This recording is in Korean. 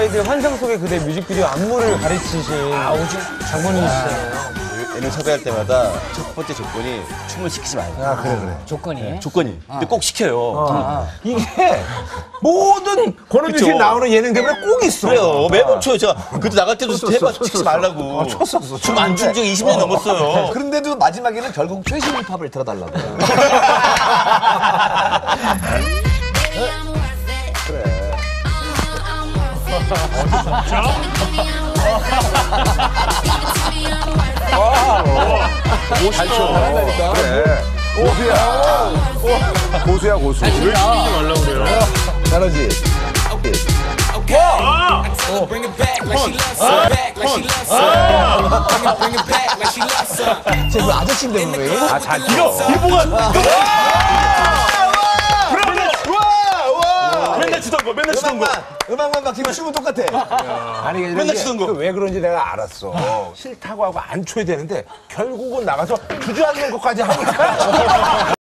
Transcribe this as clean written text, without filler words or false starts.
아이들 환상 속의 그대 뮤직비디오 안무를 가르치신 장모님이시잖아요. 얘를 섭외할 때마다 첫 번째 조건이 춤을 시키지 말고. 아, 그래. 조건이. 조건이. 근데 꼭 시켜요. 이게 모든 권은주 씨 그쵸. 나오는 예능들마다 꼭 있어. 그래요. 매번 춰요. 제가 그때 나갈 때도 해봐 시키지 말라고. 쳤었어. 춤 안 춘 지가 20년 넘었어요. 그런데도 마지막에는 결국 최신 힙합을 틀어달라고. 그래. 고수야, 고수. 잘하지? 쟤 그 아저씨인데 왜? 아, 잘 이거 맨날 치던 거, 맨날 치던 거. 음악만 바뀌고 춤은 똑같아. 아니, 맨날 치던 거. 왜 그런지 내가 알았어. 싫다고 하고 안 쳐야 되는데 결국은 나가서 주저앉는 것까지 하니까